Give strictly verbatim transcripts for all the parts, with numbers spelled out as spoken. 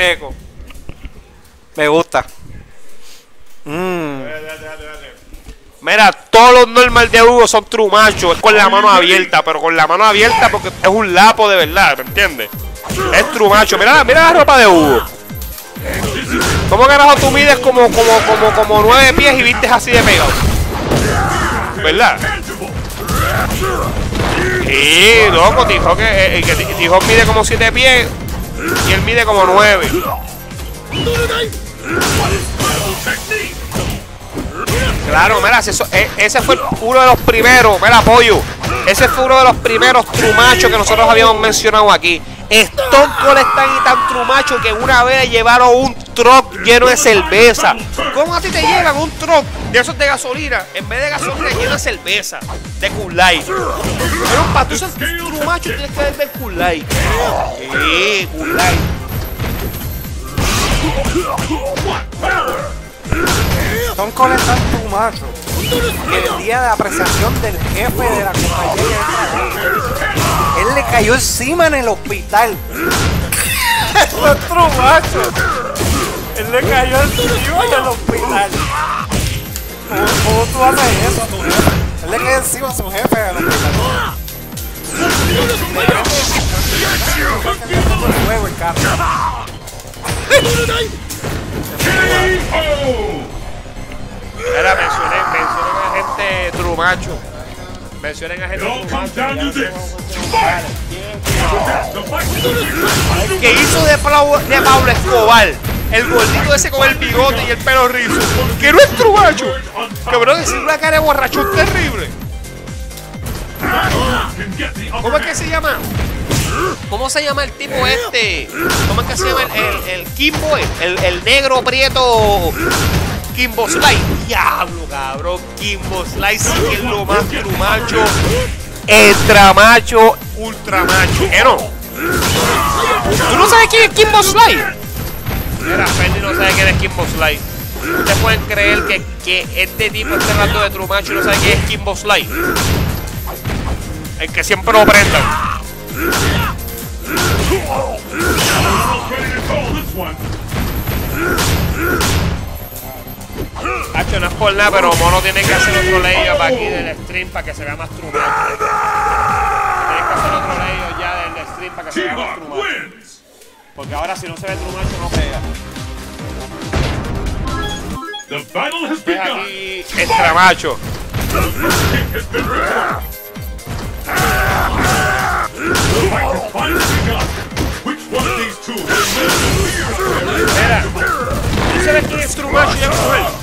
meco. Me gusta. Mm. Mira, todos los normal de Hugo son true macho. Es con la mano abierta, pero con la mano abierta porque es un lapo de verdad, ¿me entiendes? Es true macho. Mira, mira la ropa de Hugo. ¿Cómo carajo tú mides como, como, como, como nueve pies y vistes así de pegado? ¿Verdad? Sí, loco, T-Hawk eh, eh, mide como siete pies y él mide como nueve. Claro, mira, eso, eh, ese fue uno de los primeros, mira, pollo. Ese fue uno de los primeros trumachos que nosotros habíamos mencionado aquí. Stone Cold es tan y tan trumacho que una vez llevaron un truck lleno de cerveza. ¿Cómo a ti te llevan un truck de esos de gasolina? En vez de gasolina lleno de cerveza, de Cool Light. Pero para tú ser trumacho tienes que beber Cool Light. Sí, Cool Light. Stone Cold es tan trumacho que el día de apreciación del jefe de la compañía, él le cayó encima en el hospital. Eso es trumacho. Él le cayó encima en el hospital. ¿Cómo, cómo tú haces eso a tu jefe? Él le cayó encima a su jefe en el hospital. El fuego, el carro. Mira, mencioné, mencionen a gente trumacho. Mencionen a gente trumacho. Que hizo de Pablo, de Pablo Escobar, el gordito ese con el bigote y el pelo rizo. Que no es trumacho. Cabrón, decir una cara de borrachón terrible. ¿Cómo es que se llama? ¿Cómo se llama el tipo este? ¿Cómo es que se llama el, el, el Kimbo? El, el negro prieto Kimbo Slice. Diablo, cabrón. Kimbo Slice sí que es lo más trumacho, extramacho, ultramacho. ¿Qué no? ¿Tú no sabes quién es Kimbo Slice? Mira, Fernie no sabe quién es Kimbo Slice. Ustedes pueden creer que, que este tipo está hablando de trumacho y no sabe quién es Kimbo Slice. El que siempre lo prendan. Hacho, no es por nada, pero Mono tiene que hacer otro layout aquí del stream para que se vea más trumacho. Tiene que hacer otro layout ya del stream para que se vea más trumacho. Porque ahora si no se ve trumacho no pega. Es aquí extramacho. Mira, ¿tú sabes quién es trumacho ya con él?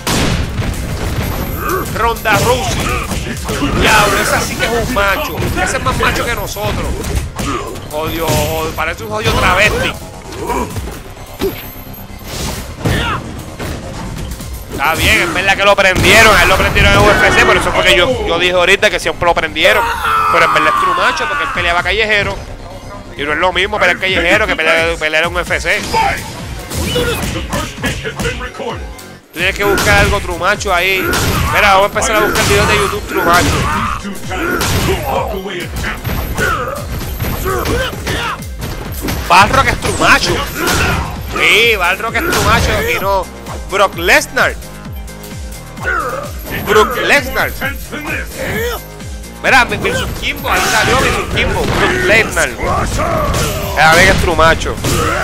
Ronda Rousey. Diablo, esa sí que es un macho. Ese es más macho que nosotros. Odio, odio, parece un jodido travesti. Está bien, es verdad que lo prendieron. A él lo prendieron en U F C, por eso fue que yo, yo dije ahorita que siempre lo prendieron. Pero en verdad es trumacho porque él peleaba callejero. Y no es lo mismo pelear callejero que pelear, pelear en U F C. Tienes que buscar algo trumacho ahí. Mira, vamos a empezar a buscar videos de YouTube trumacho. Balrog es trumacho. Sí, Balrog es trumacho y no Brock Lesnar. Brock Lesnar. Mira, Mister Kimbo, ahí salió Mister Kimbo. Brock Lesnar. A ver que es trumacho.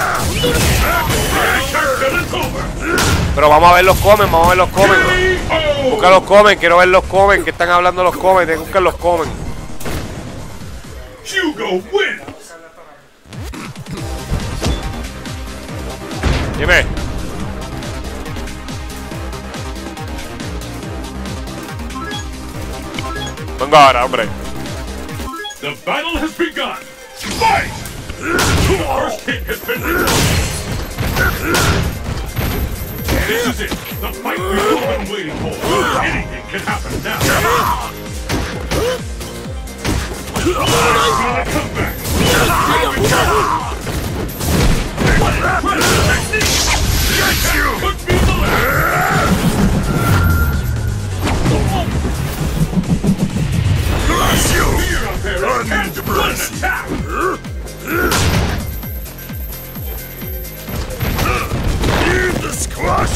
Pero vamos a ver los comen, vamos a ver los comen. Busca los comen, quiero ver los comen, que están hablando los comen, tengo que buscar los comen. Dime. Venga ahora, hombre. The battle has begun. Fight! The first kick has been recorded. This is it. The fight we've all been waiting for. Anything can happen now. Come back. Get you! Could be the last. Crush you! Here up there, one attack!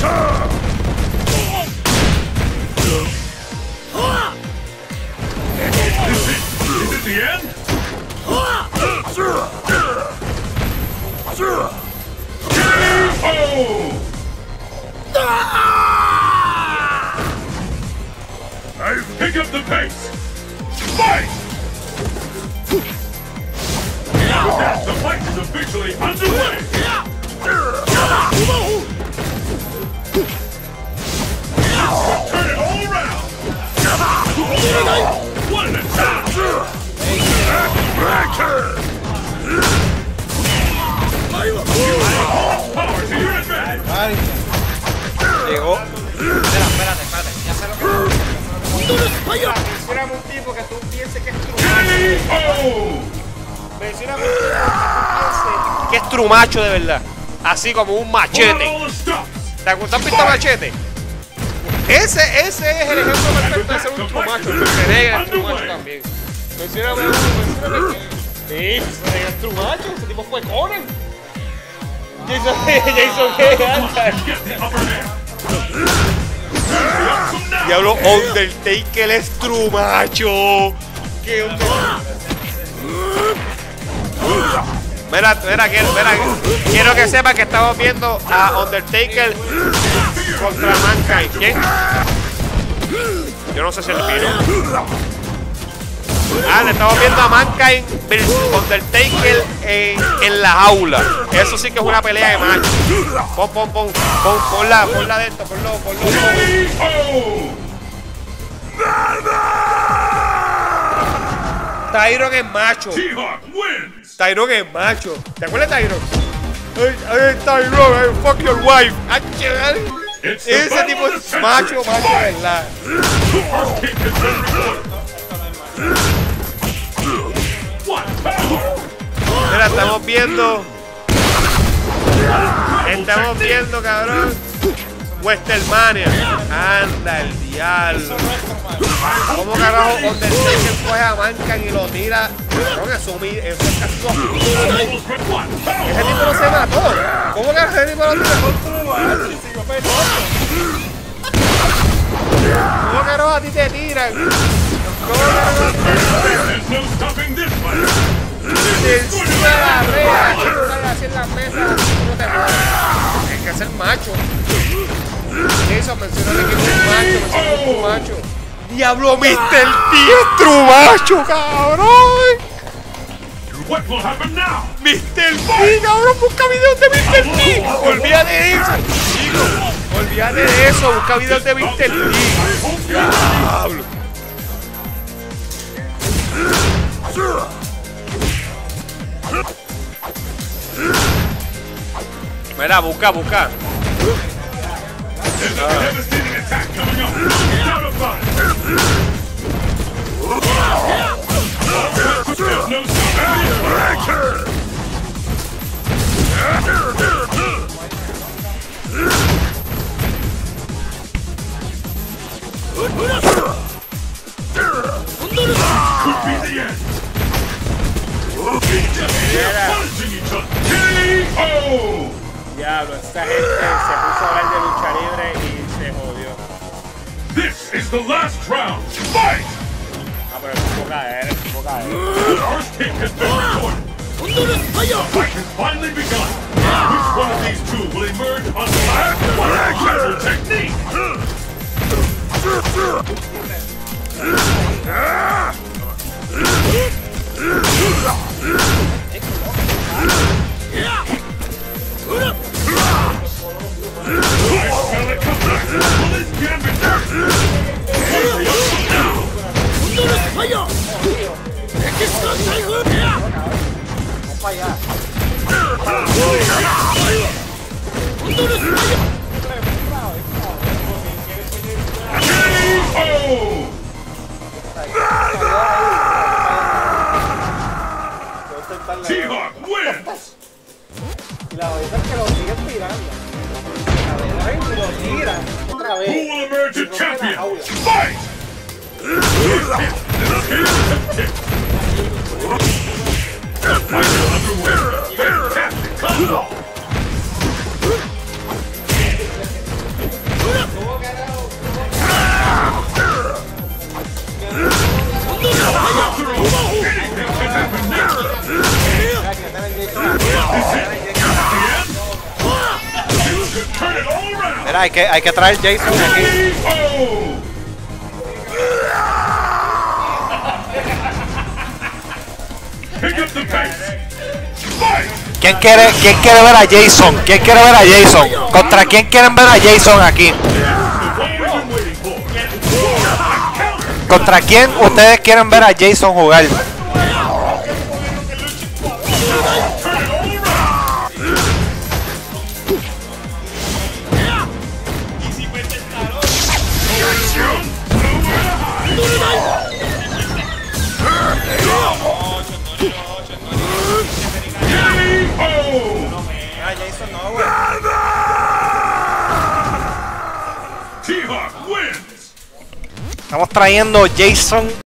Is it the end? Oh! I've picked up the pace. Fight! With that, the fight is officially underway. Turn it all around. What an attack! Power to your advantage. Ay, Llegó. espera, espérate, espérate. Ya sé lo que... Mencióname un tipo que tú pienses que es K trumacho. O Mencióname un tipo que tú pienses que es trumacho de verdad. Así como un machete. All the stops. ¿Te has visto machete? Ese, ese es el ejemplo perfecto de ser un trumacho. El Schwarzenegger es trumacho también. Mencióname uno, mencióname que... Sí, Schwarzenegger es trumacho. Ese tipo fue Conan. Jason, Jason, ¿qué? Get the upper hand. Diablo, Undertaker es trumacho. ¿Qué onda? Mira, mira, quiero, mira, quiero que sepan que estamos viendo a Undertaker contra Mankind. ¿Quién? Yo no sé si el pino. Ah, le estamos viendo a Mankind versus Undertaker en, en la jaula. Eso sí que es una pelea de macho. Pon, pon, pon, pon, ponla, ponla dentro, ponlo, ponlo, ponlo. Tyron es macho. T-Hawk wins. Tyron es macho. ¿Te acuerdas de Tyron? Ay, ay, Tyron, ay, fuck your wife. Ay, It's the ese battle tipo of the es century. macho, macho, de verdad. The first kick has been recorded. What power! Mira, estamos viendo. Estamos viendo, cabrón. Westermania. Anda, el diablo. ¿Cómo carajo Undertaker coge a Mankind y lo tira? Cabrón, eso, mi- eso es casi dos pisos. What power! Ese tipo no se mató. ¿Cómo carajo ese tipo lo tira? ¿Cómo carajo a ti te tiran? ¿Cómo carajo There's no stopping this one. te encima de la rea? Y tú sales así en la mesa, no te mueves. Tienes que ser macho. Eso, mencionale que es un macho, mencionale que es un macho. Diablo, mister T es trumacho, cabrón. What will happen now? mister T, cabrón, busca videos de mister T. Olvídate de eso, chicos. Olvídate de eso, busca videos de mister T. Diablo. Mira, busca, busca. There's a devastating attack coming up. Doubt about it. There's no stopping this one. Could be the end. Mira. Punching each other. K O Diablo, esta gente se puso a hablar de lucha libre y se jodió. This is the last round. Fight! Ah, pero el tipo caer, el tipo caer. The first kick has been recorded. The fight has finally begun. Which one of these two will emerge on top? What a clever technique! I smell a comeback. Will this gambit work? Vamos para allá. Oh! T-Hawk wins! Y la verdad es que lo siguen tirando. La verdad es que lo tiran otra Who vez. will emerge a Rompe la champion? jaula. Fight! Fight underway. Fantastic combo! Mira, hay que, hay que traer Jason aquí. Pick up the pace. Fight! ¿Quién quiere, ¿Quién quiere ver a Jason? ¿Quién quiere ver a Jason? ¿Contra quién quieren ver a Jason aquí? What we've been waiting for. ¿Contra quién ustedes quieren ver a Jason jugar? T-Hawk wins! Estamos trayendo Jason